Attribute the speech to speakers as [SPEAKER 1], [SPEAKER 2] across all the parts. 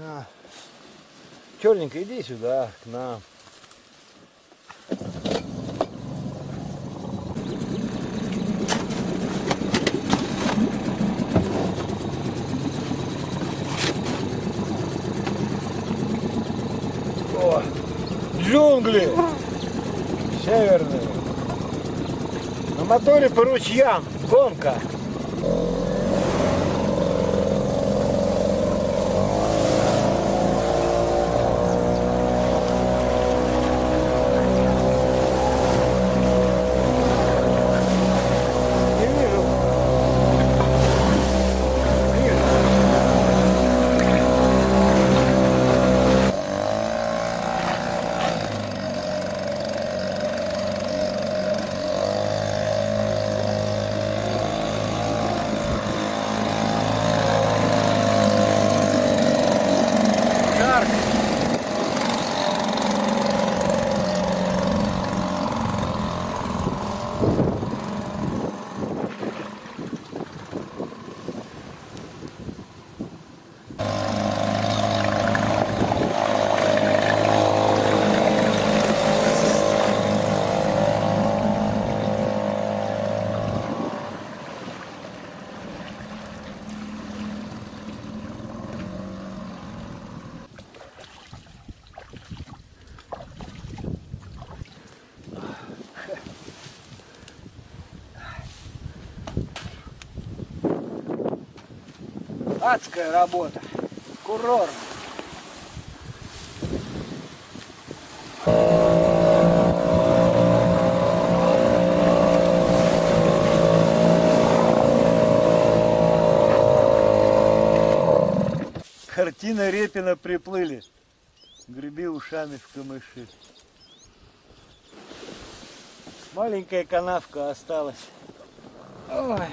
[SPEAKER 1] Черненькая, иди сюда, к нам. О, джунгли северные. На моторе по ручьям, гонка. Адская работа. Курорт. Картина Репина приплыли. Греби ушами в камыши. Маленькая канавка осталась. Ой.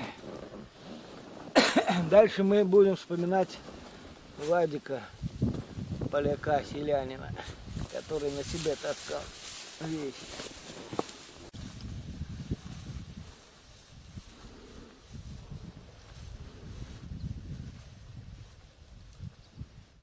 [SPEAKER 1] Дальше мы будем вспоминать Владика, поляка, селянина, который на себе таскал вещи.